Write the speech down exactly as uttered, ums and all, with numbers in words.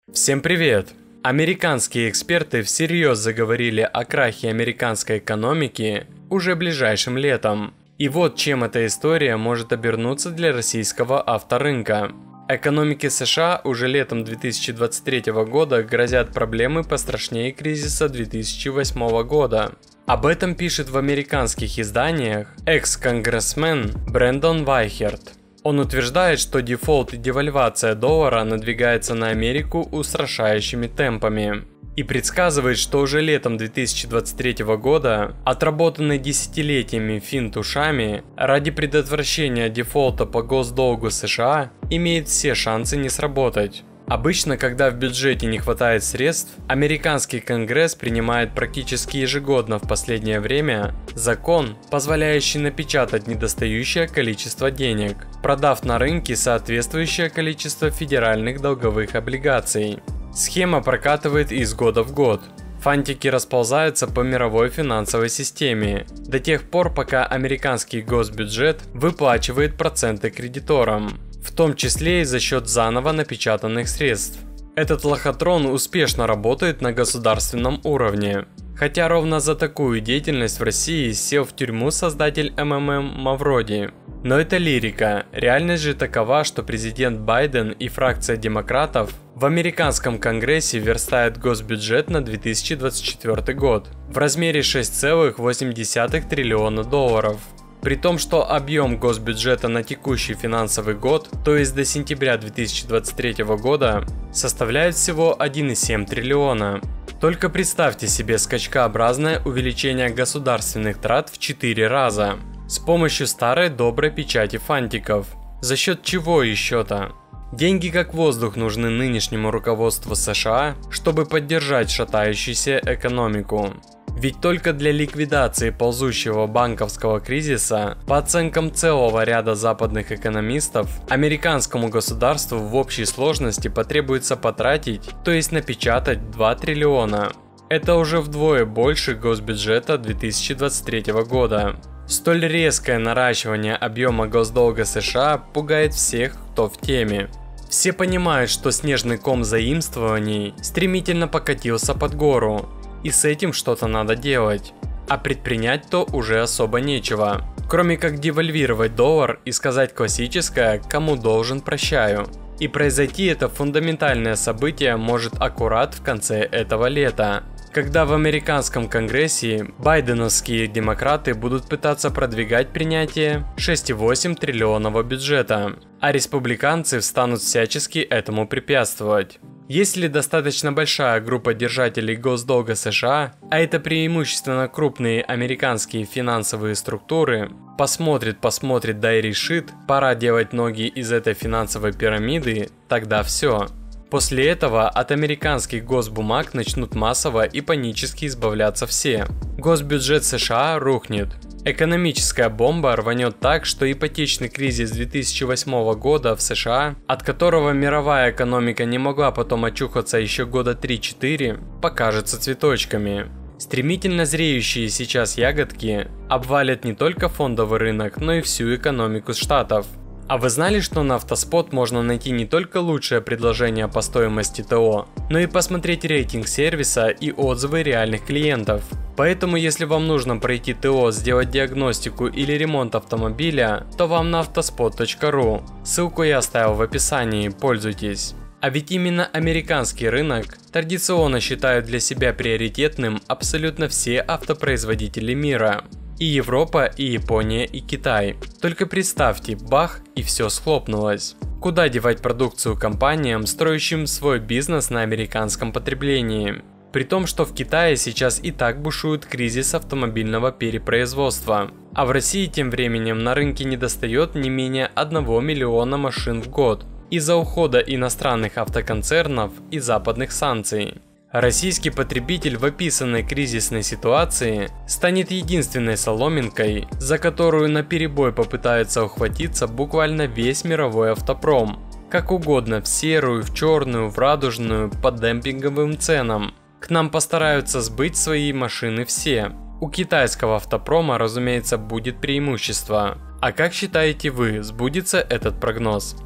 Всем привет! Американские эксперты всерьез заговорили о крахе американской экономики уже ближайшим летом. И вот чем эта история может обернуться для российского авторынка. Экономике США уже летом две тысячи двадцать третьего года грозят проблемы пострашнее кризиса две тысячи восьмого года. Об этом пишет в американских изданиях экс-конгрессмен Брэндон Вайхерт. Он утверждает, что дефолт и девальвация доллара надвигается на Америку устрашающими темпами. И предсказывает, что уже летом две тысячи двадцать третьего года, отработанный десятилетиями финт ушами, ради предотвращения дефолта по госдолгу США, имеет все шансы не сработать. Обычно, когда в бюджете не хватает средств, американский конгресс принимает практически ежегодно в последнее время закон, позволяющий напечатать недостающее количество денег, продав на рынке соответствующее количество федеральных долговых облигаций. Схема прокатывает из года в год. Фантики расползаются по мировой финансовой системе до тех пор, пока американский госбюджет выплачивает проценты кредиторам, в том числе и за счет заново напечатанных средств. Этот лохотрон успешно работает на государственном уровне. Хотя ровно за такую деятельность в России сел в тюрьму создатель эм эм эм Мавроди. Но это лирика. Реальность же такова, что президент Байден и фракция демократов в американском конгрессе верстают госбюджет на две тысячи двадцать четвёртый год в размере шесть целых восемь десятых триллиона долларов. При том, что объем госбюджета на текущий финансовый год, то есть до сентября две тысячи двадцать третьего года, составляет всего один целых семь десятых триллиона. Только представьте себе скачкообразное увеличение государственных трат в четыре раза с помощью старой доброй печати фантиков. За счет чего еще-то? Деньги как воздух нужны нынешнему руководству США, чтобы поддержать шатающуюся экономику. Ведь только для ликвидации ползущего банковского кризиса, по оценкам целого ряда западных экономистов, американскому государству в общей сложности потребуется потратить, то есть напечатать два триллиона. Это уже вдвое больше госбюджета две тысячи двадцать третьего года. Столь резкое наращивание объема госдолга США пугает всех, кто в теме. Все понимают, что снежный ком заимствований стремительно покатился под гору. И с этим что-то надо делать. А предпринять-то уже особо нечего. Кроме как девальвировать доллар и сказать классическое «кому должен, прощаю». И произойти это фундаментальное событие может аккурат в конце этого лета, когда в американском конгрессе байденовские демократы будут пытаться продвигать принятие шесть целых восемь десятых триллионного бюджета, а республиканцы встанут всячески этому препятствовать. Если достаточно большая группа держателей госдолга США, а это преимущественно крупные американские финансовые структуры, посмотрит, посмотрит, да и решит, пора делать ноги из этой финансовой пирамиды, тогда все. После этого от американских госбумаг начнут массово и панически избавляться все. Госбюджет США рухнет. Экономическая бомба рванет так, что ипотечный кризис две тысячи восьмого года в США, от которого мировая экономика не могла потом очухаться еще года три-четыре, покажется цветочками. Стремительно зреющие сейчас ягодки обвалят не только фондовый рынок, но и всю экономику штатов. А вы знали, что на Автоспот можно найти не только лучшее предложение по стоимости ТО, но и посмотреть рейтинг сервиса и отзывы реальных клиентов? Поэтому, если вам нужно пройти ТО, сделать диагностику или ремонт автомобиля, то вам на автоспот точка ру. Ссылку я оставил в описании, пользуйтесь. А ведь именно американский рынок традиционно считают для себя приоритетным абсолютно все автопроизводители мира. И Европа, и Япония, и Китай. Только представьте, бах, и все схлопнулось. Куда девать продукцию компаниям, строящим свой бизнес на американском потреблении? При том, что в Китае сейчас и так бушует кризис автомобильного перепроизводства. А в России тем временем на рынке недостает не менее одного миллиона машин в год из-за ухода иностранных автоконцернов и западных санкций. Российский потребитель в описанной кризисной ситуации станет единственной соломинкой, за которую наперебой попытается ухватиться буквально весь мировой автопром. Как угодно, в серую, в черную, в радужную, по демпинговым ценам. К нам постараются сбыть свои машины все. У китайского автопрома, разумеется, будет преимущество. А как считаете вы, сбудется этот прогноз?